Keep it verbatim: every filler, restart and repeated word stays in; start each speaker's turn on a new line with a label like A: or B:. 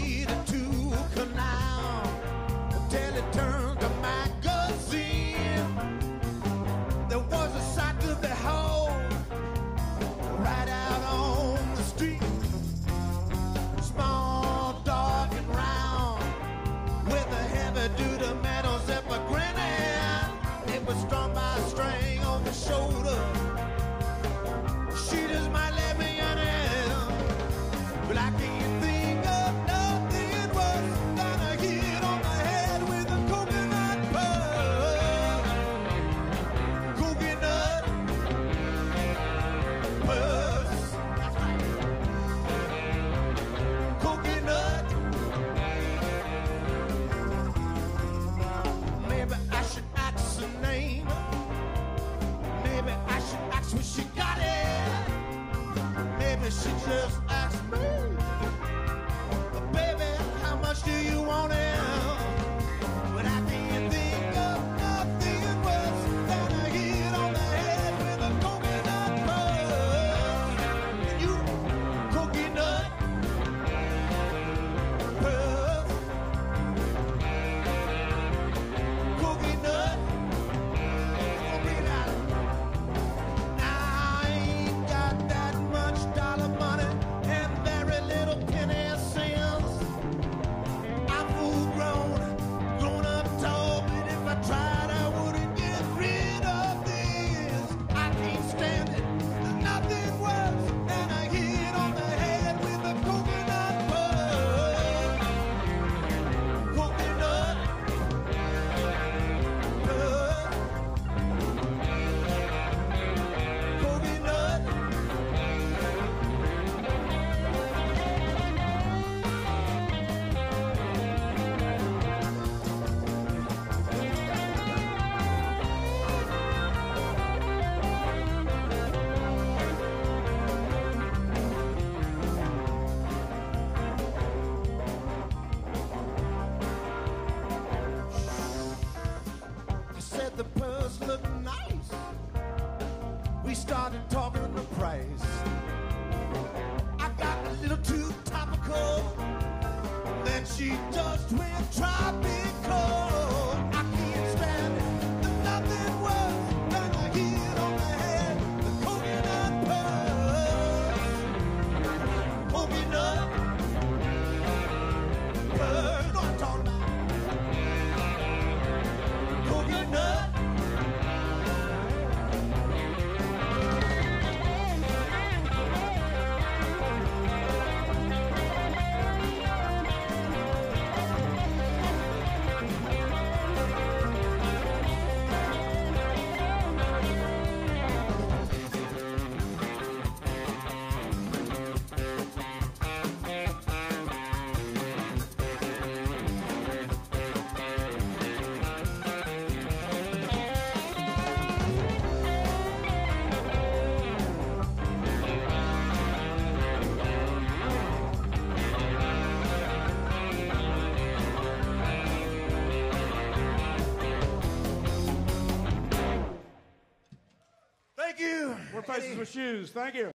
A: needed to canal till it turned to magazine. There was a sight to behold right out on the street. Small, dark and round, with a heavy-duty metal zipper grinning. It was strung by a string on the shoulder. She just might let me in it, but I can't think of nothing worse than a hit on the head with a coconut purse. Coconut purse. Coconut. Maybe I should ask her name. Maybe I should ask where she got it. Maybe she just asked me, baby, how much do you want it? But I can't think of nothing worse than a hit on the head with a coconut purse. And you, coconut purse. Coconut. Oh, breathe out. I ain't got that much dollar money and very little penny cents. I'm full grown, grown up tall, but if I tried, I wouldn't get rid of this. I can't stand it. There's nothing worse than a hit on the head with a coconut purse. Coconut purse. Coconut. I said the purse looked nice. We started talking the price. I got a little too topical. Then she just went tropical. I can't stand it. There's nothing worse than a hit on the head. The coconut purse. Coconut purse. You know what I'm talking about. Coconut. Thank you.
B: We're Faces with Shoes. Thank you.